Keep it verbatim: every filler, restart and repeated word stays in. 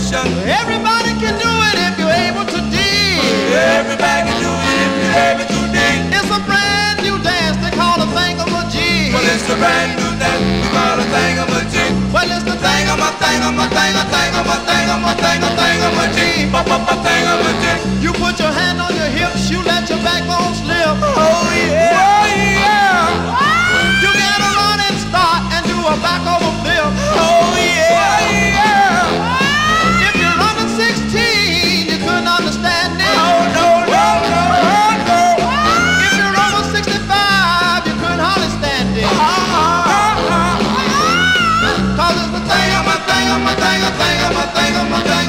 motion. Everybody can do it if you're able to dig. Everybody can do it if you're able to dig. It's a brand new dance they call a thingamajig. Well, it's a brand new dance we call a thingamajig. Well, it's the thingama, thingama, thingama, thingama, thingama, thingama, thingamajig. Ba-ba-ba thingamajig. You put your hand on your hips, you let your backbone slip. Oh yeah, oh yeah. You get a running start and do a back over flip. Oh yeah, oh yeah. If you're under sixteen, you couldn't understand it. Oh no, no, no, no. If you're over sixty-five, you couldn't hardly stand it. Cause it's the thing, I'm a thing, I'm a thing, I'm a thing, I'm a thing, I'm a thing.